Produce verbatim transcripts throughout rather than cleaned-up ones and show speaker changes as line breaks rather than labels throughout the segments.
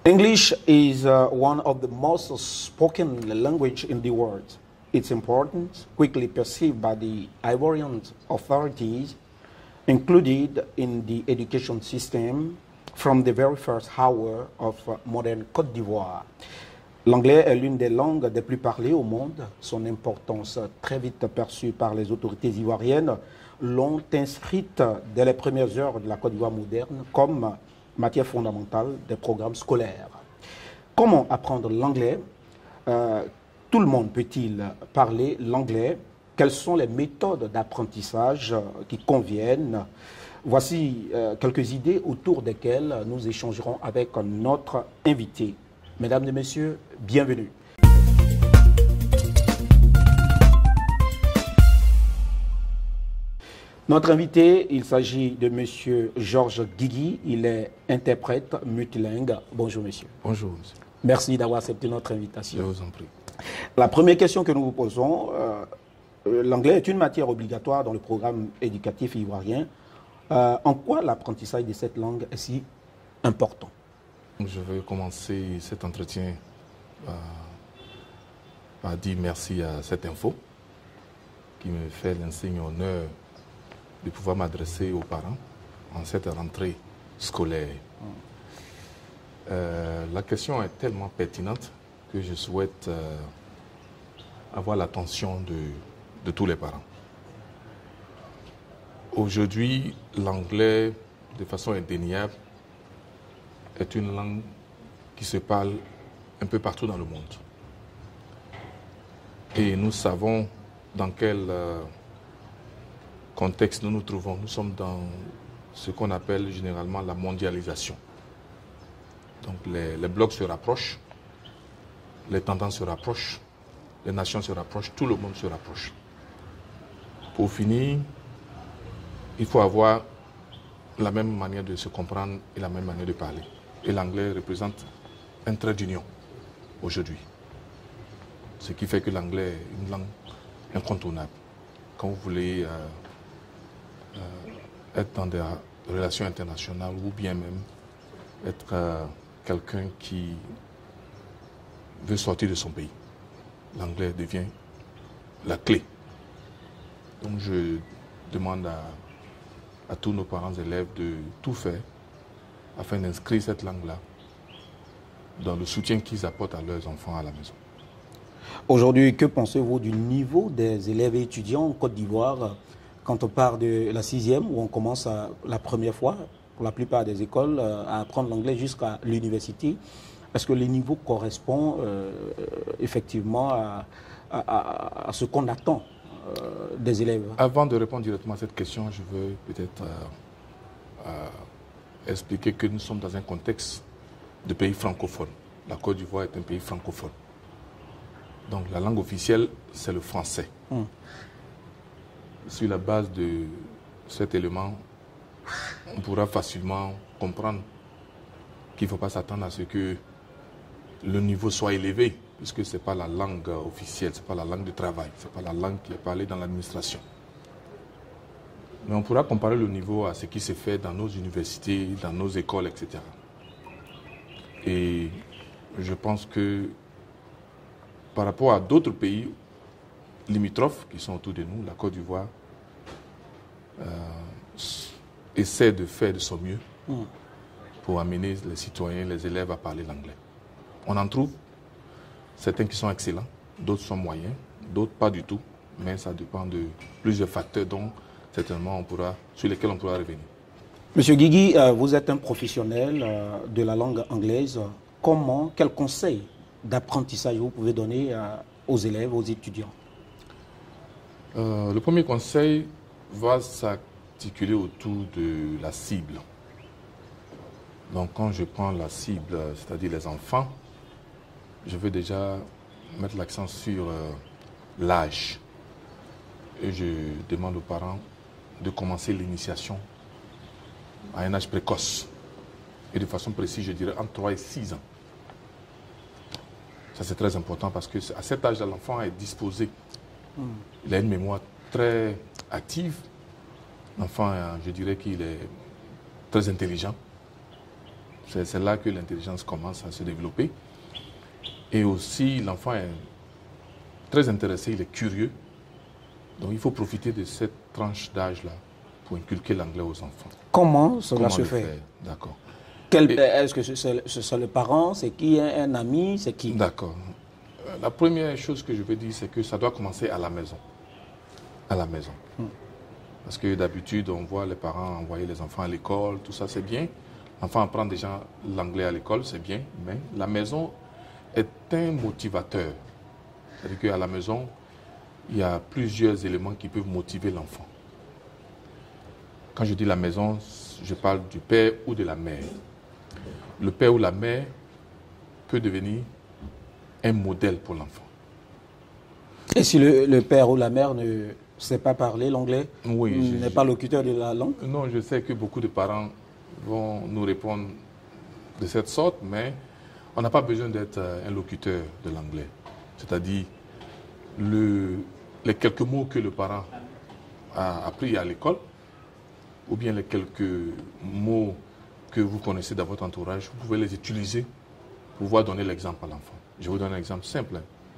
English is uh, one of the most spoken language in the world. Its importance, quickly perceived by the Ivorian authorities, included in the education system from the very first hour of uh, modern Côte d'Ivoire. L'anglais est l'une des langues les plus parlées au monde. Son importance, très vite perçue par les autorités ivoiriennes, l'ont inscrite dès les premières heures de la Côte d'Ivoire moderne comme matière fondamentale des programmes scolaires. Comment apprendre l'anglais? euh, Tout le monde peut-il parler l'anglais? Quelles sont les méthodes d'apprentissage qui conviennent? Voici euh, quelques idées autour desquelles nous échangerons avec notre invité. Mesdames et messieurs, bienvenue. Notre invité, il s'agit de monsieur Georges Guigui. Il est interprète multilingue. Bonjour monsieur.
Bonjour monsieur.
Merci d'avoir accepté notre invitation.
Je vous en prie.
La première question que nous vous posons, euh, l'anglais est une matière obligatoire dans le programme éducatif ivoirien. Euh, en quoi l'apprentissage de cette langue est si important?
Je vais commencer cet entretien par, par dire merci à cette info qui me fait l'insigne honneur de pouvoir m'adresser aux parents en cette rentrée scolaire. Euh, la question est tellement pertinente que je souhaite euh, avoir l'attention de, de tous les parents. Aujourd'hui, l'anglais, de façon indéniable, est une langue qui se parle un peu partout dans le monde. Et nous savons dans quel euh, contexte nous nous trouvons. Nous sommes dans ce qu'on appelle généralement la mondialisation. Donc les, les blocs se rapprochent, les tendances se rapprochent, les nations se rapprochent, tout le monde se rapproche. Pour finir, il faut avoir la même manière de se comprendre et la même manière de parler. Et l'anglais représente un trait d'union aujourd'hui. Ce qui fait que l'anglais est une langue incontournable. Quand vous voulez euh, euh, être dans des relations internationales ou bien même être euh, quelqu'un qui veut sortir de son pays, l'anglais devient la clé. Donc je demande à, à tous nos parents élèves de tout faire afin d'inscrire cette langue-là dans le soutien qu'ils apportent à leurs enfants à la maison.
Aujourd'hui, que pensez-vous du niveau des élèves et étudiants en Côte d'Ivoire quand on part de la sixième, où on commence à, la première fois, pour la plupart des écoles, à apprendre l'anglais jusqu'à l'université? Est-ce que le niveau correspond euh, effectivement à, à, à, à ce qu'on attend euh, des élèves?
Avant de répondre directement à cette question, je veux peut-être euh, euh, expliquer que nous sommes dans un contexte de pays francophone. La Côte d'Ivoire est un pays francophone. Donc la langue officielle, c'est le français. Hum. Sur la base de cet élément, on pourra facilement comprendre qu'il ne faut pas s'attendre à ce que le niveau soit élevé, puisque ce n'est pas la langue officielle, ce n'est pas la langue de travail, ce n'est pas la langue qui est parlée dans l'administration. Mais on pourra comparer le niveau à ce qui se fait dans nos universités, dans nos écoles, et cetera. Et je pense que par rapport à d'autres pays limitrophes qui sont autour de nous, la Côte d'Ivoire euh, essaie de faire de son mieux mm. pour amener les citoyens, les élèves à parler l'anglais. On en trouve certains qui sont excellents, d'autres sont moyens, d'autres pas du tout, mais ça dépend de plusieurs facteurs dont certainement on pourra, sur lesquels on pourra revenir.
Monsieur Guigui, euh, vous êtes un professionnel euh, de la langue anglaise. Comment, quels conseils d'apprentissage vous pouvez donner euh, aux élèves, aux étudiants?
euh, Le premier conseil va s'articuler autour de la cible. Donc quand je prends la cible, c'est-à-dire les enfants, je veux déjà mettre l'accent sur euh, l'âge. Et je demande aux parents de commencer l'initiation à un âge précoce. Et de façon précise, je dirais entre trois et six ans. Ça, c'est très important parce qu'à cet âge-là, l'enfant est disposé. Mm. Il a une mémoire très active. L'enfant, je dirais qu'il est très intelligent. C'est là que l'intelligence commence à se développer. Et aussi, l'enfant est très intéressé, il est curieux. Donc, il faut profiter de cette tranche d'âge-là pour inculquer l'anglais aux enfants.
Comment cela
Comment
se
le
fait?
faire? D'accord.
Est-ce que c'est c'est le parent? C'est qui? Un ami? C'est qui?
D'accord. La première chose que je veux dire, c'est que ça doit commencer à la maison. À la maison. Hmm. Parce que d'habitude, on voit les parents envoyer les enfants à l'école, tout ça, c'est bien. L'enfant apprend déjà l'anglais à l'école, c'est bien. Mais la maison est un motivateur. C'est-à-dire qu'à la maison, il y a plusieurs éléments qui peuvent motiver l'enfant. Quand je dis la maison, je parle du père ou de la mère. Le père ou la mère peut devenir un modèle pour l'enfant.
Et si le, le père ou la mère ne sait pas parler l'anglais,
oui,
n'est pas locuteur de la langue?
Non, je sais que beaucoup de parents vont nous répondre de cette sorte, mais on n'a pas besoin d'être un locuteur de l'anglais. C'est-à-dire, le, les quelques mots que le parent a appris à l'école, ou bien les quelques mots que vous connaissez dans votre entourage, vous pouvez les utiliser pour pouvoir donner l'exemple à l'enfant. Je vous donne un exemple simple.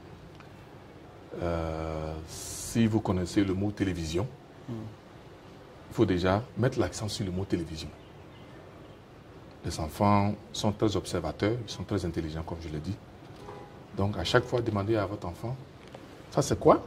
Euh, si vous connaissez le mot télévision, mm. il faut déjà mettre l'accent sur le mot télévision. Les enfants sont très observateurs, ils sont très intelligents, comme je l'ai dit. Donc, à chaque fois, demandez à votre enfant, ça c'est quoi?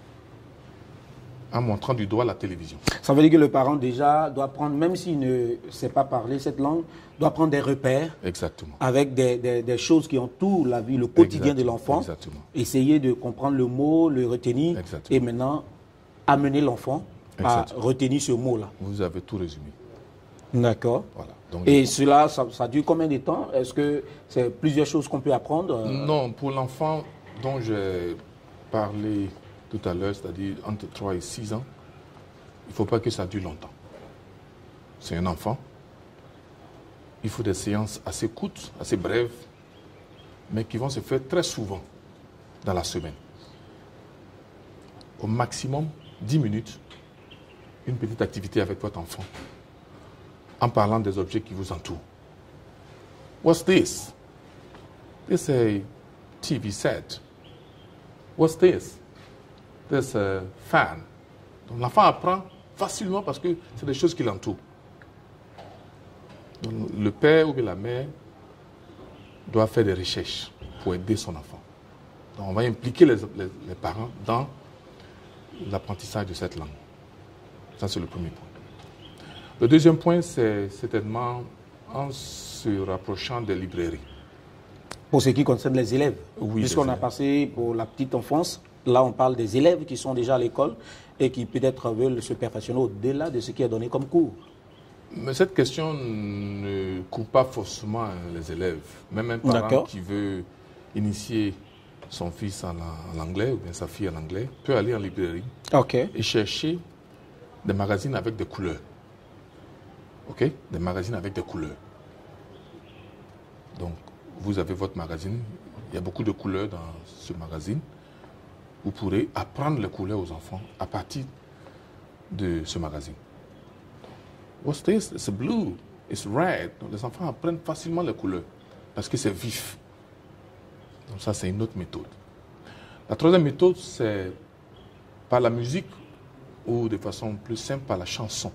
En montrant du doigt la télévision.
Ça veut dire que le parent déjà doit prendre, même s'il ne sait pas parler cette langue, doit prendre des repères.
Exactement.
Avec des, des, des choses qui entourent la vie, le quotidien Exactement. de l'enfant.
Exactement.
Essayer de comprendre le mot, le retenir.
Exactement.
Et maintenant, amener l'enfant à retenir ce mot-là.
Vous avez tout résumé.
D'accord.
Voilà. Donc,
et cela, ça, ça dure combien de temps? Est-ce que c'est plusieurs choses qu'on peut apprendre?
Non, pour l'enfant dont j'ai parlé tout à l'heure, c'est-à-dire entre trois et six ans, il ne faut pas que ça dure longtemps. C'est un enfant. Il faut des séances assez courtes, assez brèves, mais qui vont se faire très souvent dans la semaine. Au maximum, dix minutes, une petite activité avec votre enfant, en parlant des objets qui vous entourent. What's this? This is a T V set. What's this? This a fan. Donc l'enfant apprend facilement parce que c'est des choses qui l'entourent. Le père ou la mère doit faire des recherches pour aider son enfant. Donc on va impliquer les, les, les parents dans l'apprentissage de cette langue. Ça, c'est le premier point. Le deuxième point, c'est certainement en se rapprochant des librairies.
Pour ce qui concerne les élèves,
oui,
puisqu'on a passé pour la petite enfance, là on parle des élèves qui sont déjà à l'école et qui peut-être veulent se perfectionner au-delà de ce qui est donné comme cours.
Mais cette question ne couvre pas forcément les élèves. Même un parent qui veut initier son fils en anglais ou bien sa fille en anglais peut aller en librairie
okay.
et chercher des magazines avec des couleurs. Ok? Des magazines avec des couleurs. Donc, vous avez votre magazine, il y a beaucoup de couleurs dans ce magazine. Vous pourrez apprendre les couleurs aux enfants à partir de ce magazine. What's this? It's blue, it's red. Donc, les enfants apprennent facilement les couleurs parce que c'est vif. Donc ça, c'est une autre méthode. La troisième méthode, c'est par la musique ou de façon plus simple, par la chanson.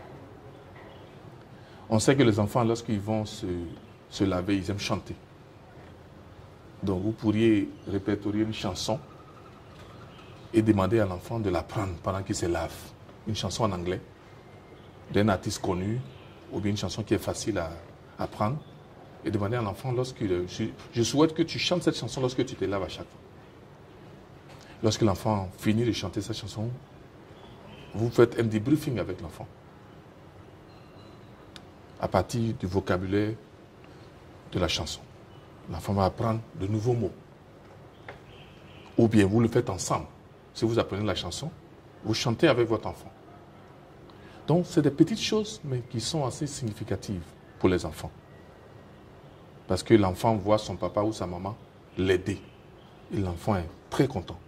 On sait que les enfants, lorsqu'ils vont se, se laver, ils aiment chanter. Donc vous pourriez répertorier une chanson et demander à l'enfant de l'apprendre pendant qu'il se lave. Une chanson en anglais d'un artiste connu ou bien une chanson qui est facile à apprendre et demander à l'enfant lorsqu'il... Je, je souhaite que tu chantes cette chanson lorsque tu te laves à chaque fois. Lorsque l'enfant finit de chanter cette chanson, vous faites un debriefing avec l'enfant à partir du vocabulaire de la chanson. L'enfant va apprendre de nouveaux mots. Ou bien vous le faites ensemble. Si vous apprenez la chanson, vous chantez avec votre enfant. Donc, c'est des petites choses, mais qui sont assez significatives pour les enfants. Parce que l'enfant voit son papa ou sa maman l'aider. Et l'enfant est très content.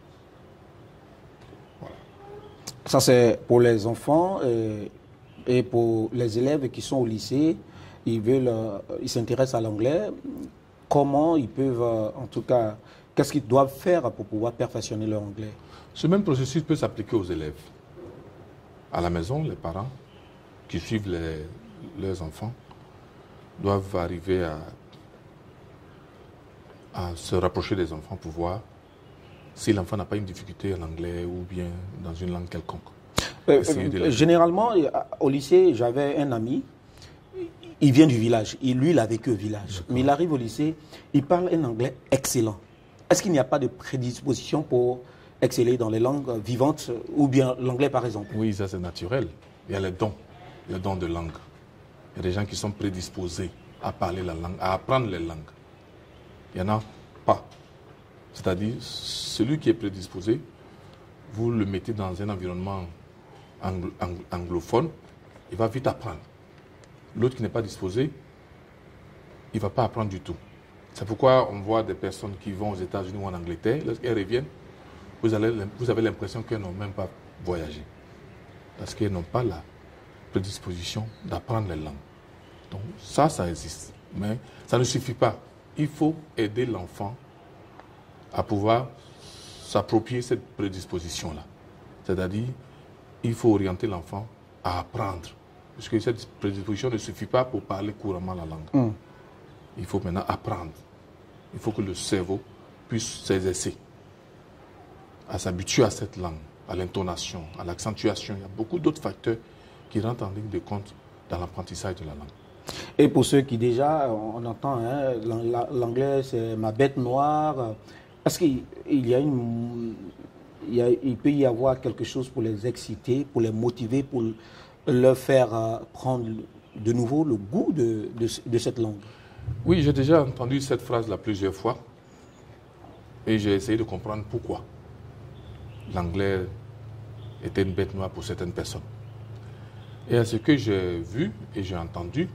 Voilà.
Ça, c'est pour les enfants et, et pour les élèves qui sont au lycée. ils veulent, euh, ils s'intéressent à l'anglais, comment ils peuvent, euh, en tout cas, qu'est-ce qu'ils doivent faire pour pouvoir perfectionner leur anglais?
Ce même processus peut s'appliquer aux élèves. À la maison, les parents qui suivent les, leurs enfants doivent arriver à, à se rapprocher des enfants pour voir si l'enfant n'a pas une difficulté en anglais ou bien dans une langue quelconque.
Euh, euh, généralement, au lycée, j'avais un ami, il vient du village, et lui, il a vécu au village. Mais il arrive au lycée, il parle un anglais excellent. Est-ce qu'il n'y a pas de prédisposition pour exceller dans les langues vivantes ou bien l'anglais, par exemple?
Oui, ça c'est naturel. Il y a les dons, les dons de langue. Il y a des gens qui sont prédisposés à parler la langue, à apprendre les langues. Il n'y en a pas. C'est-à-dire, celui qui est prédisposé, vous le mettez dans un environnement anglo anglo anglophone, il va vite apprendre. L'autre qui n'est pas disposé, il ne va pas apprendre du tout. C'est pourquoi on voit des personnes qui vont aux États-Unis ou en Angleterre, lorsqu'elles reviennent, vous, allez, vous avez l'impression qu'elles n'ont même pas voyagé. Parce qu'elles n'ont pas la prédisposition d'apprendre les langues. Donc ça, ça existe. Mais ça ne suffit pas. Il faut aider l'enfant à pouvoir s'approprier cette prédisposition-là. C'est-à-dire, il faut orienter l'enfant à apprendre. Parce que cette prédisposition ne suffit pas pour parler couramment la langue. Mm. Il faut maintenant apprendre. Il faut que le cerveau puisse s'exercer à s'habituer à cette langue, à l'intonation, à l'accentuation. Il y a beaucoup d'autres facteurs qui rentrent en ligne de compte dans l'apprentissage de la langue.
Et pour ceux qui déjà, on entend, hein, l'anglais c'est ma bête noire, est-ce qu'il y a une, il, y a, il peut y avoir quelque chose pour les exciter, pour les motiver, pour leur faire euh, prendre de nouveau le goût de, de, de cette langue?
Oui, j'ai déjà entendu cette phrase-là plusieurs fois et j'ai essayé de comprendre pourquoi l'anglais était une bête noire pour certaines personnes. Et à ce que j'ai vu et j'ai entendu,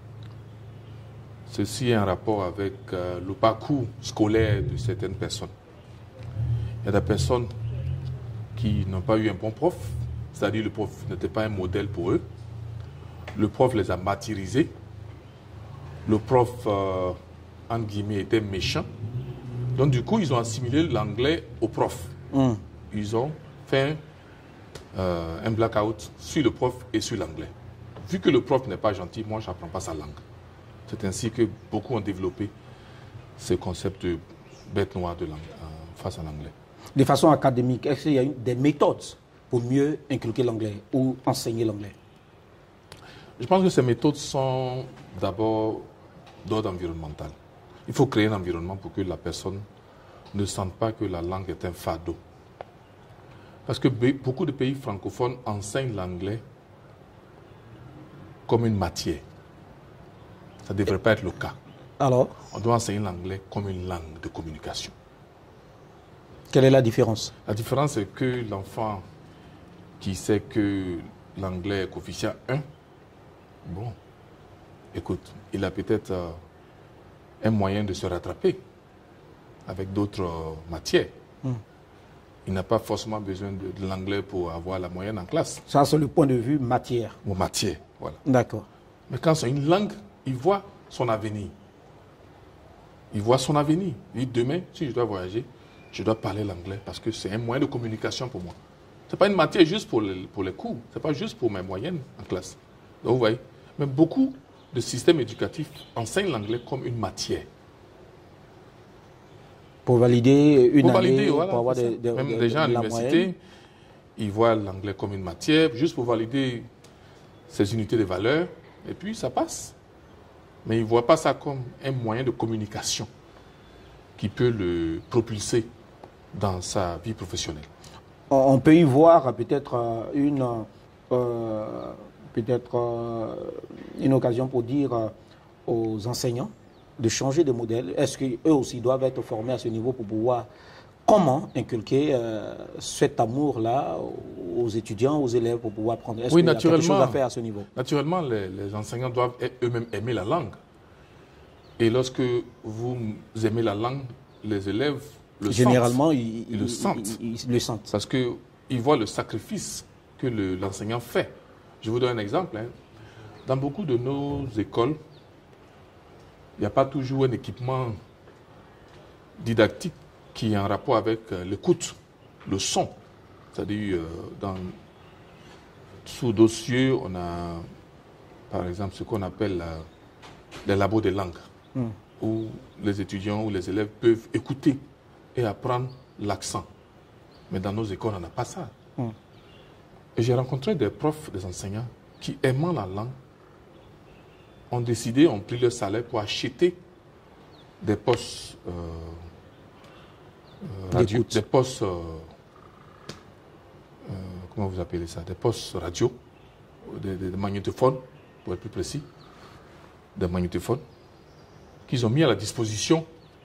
ceci est en rapport avec euh, le parcours scolaire de certaines personnes. Il y a des personnes qui n'ont pas eu un bon prof, c'est-à-dire le prof n'était pas un modèle pour eux. Le prof les a martyrisés. Le prof, euh, entre guillemets, était méchant. Donc du coup, ils ont assimilé l'anglais au prof. Mm. Ils ont fait euh, un blackout sur le prof et sur l'anglais. Vu que le prof n'est pas gentil, moi, je n'apprends pas sa langue. C'est ainsi que beaucoup ont développé ce concept de bête noire de langue, euh, face à l'anglais.
De façon académique, est-ce qu'il y a des méthodes pour mieux inculquer l'anglais ou enseigner l'anglais?
Je pense que ces méthodes sont d'abord d'ordre environnemental. Il faut créer un environnement pour que la personne ne sente pas que la langue est un fardeau. Parce que beaucoup de pays francophones enseignent l'anglais comme une matière. Ça ne devrait pas être le cas.
Alors?
On doit enseigner l'anglais comme une langue de communication.
Quelle est la différence?
La différence, c'est que l'enfant qui sait que l'anglais est coefficient un, bon, écoute, il a peut-être euh, un moyen de se rattraper avec d'autres euh, matières. Hmm. Il n'a pas forcément besoin de, de l'anglais pour avoir la moyenne en classe.
Ça, c'est le point de vue matière.
Ou matière, voilà.
D'accord.
Mais quand c'est une langue, il voit son avenir. Il voit son avenir. Il dit, demain, si je dois voyager, je dois parler l'anglais parce que c'est un moyen de communication pour moi. Ce n'est pas une matière juste pour les, pour les cours. Ce n'est pas juste pour mes moyennes en classe. Donc, vous voyez. Mais beaucoup de systèmes éducatifs enseignent l'anglais comme une matière.
Pour valider une
pour
année,
valider, voilà,
pour avoir des, des,
même
des,
des gens à l'université,
moyenne.
Ils voient l'anglais comme une matière, juste pour valider ces unités de valeur, et puis ça passe. Mais ils ne voient pas ça comme un moyen de communication qui peut le propulser dans sa vie professionnelle.
On peut y voir peut-être une, euh, peut-être euh, une occasion pour dire euh, aux enseignants de changer de modèle. Est-ce qu'eux aussi doivent être formés à ce niveau pour pouvoir comment inculquer euh, cet amour-là aux étudiants, aux élèves pour pouvoir prendre? Est-ce
oui,
qu'il y a quelque chose à
naturellement,
faire à ce niveau?
Naturellement, les, les enseignants doivent eux-mêmes aimer la langue. Et lorsque vous aimez la langue, les élèves le
Généralement,
sentent.
Ils,
ils, ils le sentent.
Ils, ils le sentent.
Parce qu'ils voient le sacrifice que l'enseignant le, fait. Je vous donne un exemple. Hein. Dans beaucoup de nos écoles, il n'y a pas toujours un équipement didactique qui est en rapport avec euh, l'écoute, le son. C'est-à-dire, euh, dans, sous dossier, on a, par exemple, ce qu'on appelle euh, les labos de langue, mm. où les étudiants ou les élèves peuvent écouter et apprendre l'accent. Mais dans nos écoles, on n'a pas ça. Mm. Et j'ai rencontré des profs, des enseignants, qui, aimant la langue, ont décidé, ont pris leur salaire pour acheter des postes euh, euh, radio, des postes, euh, euh, comment vous appelez ça, des postes radio, des, des, des magnétophones, pour être plus précis, des magnétophones, qu'ils ont mis à la disposition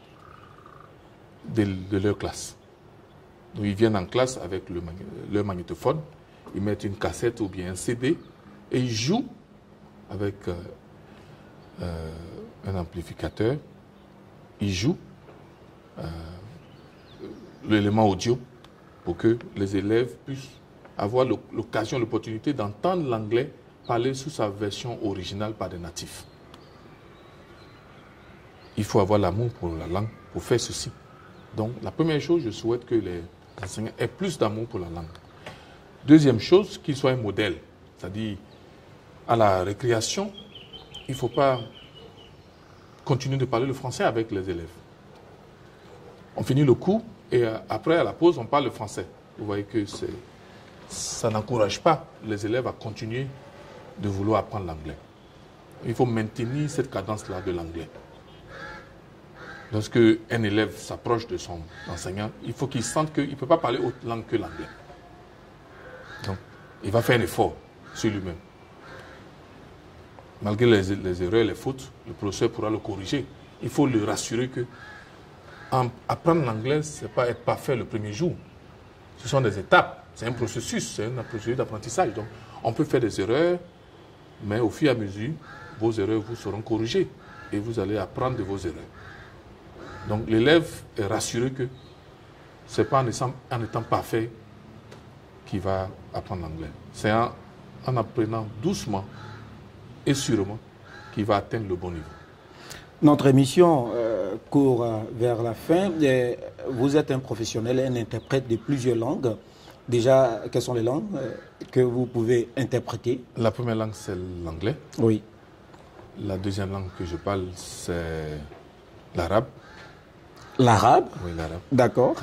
de, de leur classe. Donc ils viennent en classe avec le, leur magnétophone, ils mettent une cassette ou bien un C D et ils jouent avec euh, euh, un amplificateur, ils jouent euh, l'élément audio pour que les élèves puissent avoir l'occasion, l'opportunité d'entendre l'anglais parler sous sa version originale par des natifs. Il faut avoir l'amour pour la langue pour faire ceci. Donc la première chose, je souhaite que les enseignants aient plus d'amour pour la langue. Deuxième chose, qu'ils soient un modèle. C'est-à-dire, à la récréation, il ne faut pas continuer de parler le français avec les élèves. On finit le cours et après, à la pause, on parle le français. Vous voyez que ça n'encourage pas les élèves à continuer de vouloir apprendre l'anglais. Il faut maintenir cette cadence-là de l'anglais. Lorsque un élève s'approche de son enseignant, il faut qu'il sente qu'il ne peut pas parler autre langue que l'anglais. Donc, il va faire un effort sur lui-même. Malgré les, les erreurs, les fautes, le professeur pourra le corriger. Il faut le rassurer que en, apprendre l'anglais, ce n'est pas être parfait le premier jour. Ce sont des étapes, c'est un processus, c'est un processus d'apprentissage. Donc, on peut faire des erreurs, mais au fur et à mesure, vos erreurs vous seront corrigées et vous allez apprendre de vos erreurs. Donc, l'élève est rassuré que ce n'est pas en étant, en étant parfait qu'il va apprendre l'anglais. C'est en, en apprenant doucement et sûrement qu'il va atteindre le bon niveau.
Notre émission euh, court euh, vers la fin. Et vous êtes un professionnel, un interprète de plusieurs langues. Déjà, quelles sont les langues euh, que vous pouvez interpréter?
La première langue, c'est l'anglais.
Oui.
La deuxième langue que je parle, c'est l'arabe.
L'arabe?
Oui, l'arabe.
D'accord.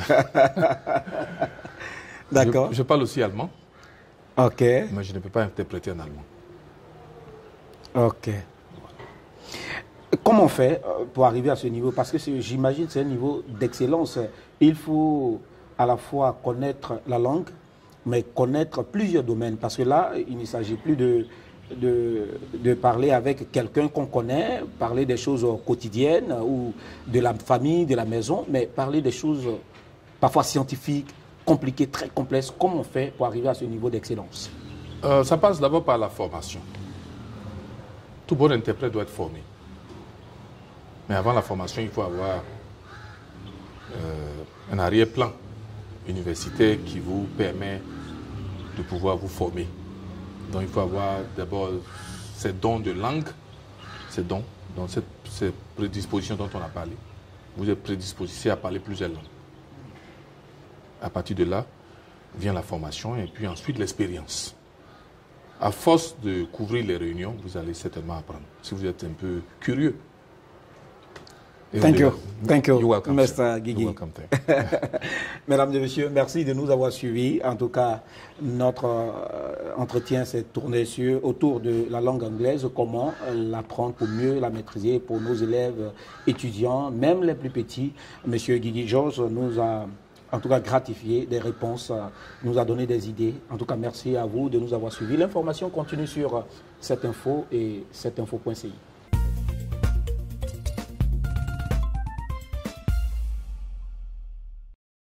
D'accord.
Je, je parle aussi allemand.
Ok.
Mais je ne peux pas interpréter en allemand.
Ok. Comment on fait pour arriver à ce niveau? Parce que j'imagine que c'est un niveau d'excellence. Il faut à la fois connaître la langue, mais connaître plusieurs domaines. Parce que là, il ne s'agit plus de, de, de parler avec quelqu'un qu'on connaît, parler des choses quotidiennes ou de la famille, de la maison, mais parler des choses parfois scientifiques, compliquées, très complexes. Comment on fait pour arriver à ce niveau d'excellence?
euh, Ça passe d'abord par la formation. Tout bon interprète doit être formé. Mais avant la formation, il faut avoir euh, un arrière-plan universitaire qui vous permet de pouvoir vous former. Donc il faut avoir d'abord ces dons de langue, ces dons, donc cette, cette prédisposition dont on a parlé. Vous êtes prédisposé à parler plusieurs langues. À partir de là, vient la formation et puis ensuite l'expérience. À force de couvrir les réunions, vous allez certainement apprendre, si vous êtes un peu curieux. Et
Thank you. Thank you,
You're welcome,
mister Guigui.
You're welcome,
Mesdames et messieurs, merci de nous avoir suivis. En tout cas, notre euh, entretien s'est tourné sur, autour de la langue anglaise, comment l'apprendre pour mieux la maîtriser pour nos élèves étudiants, même les plus petits. Monsieur Guigui Georges nous a en tout cas gratifié des réponses, nous a donné des idées. En tout cas, merci à vous de nous avoir suivis. L'information continue sur cette info et cette info point C I.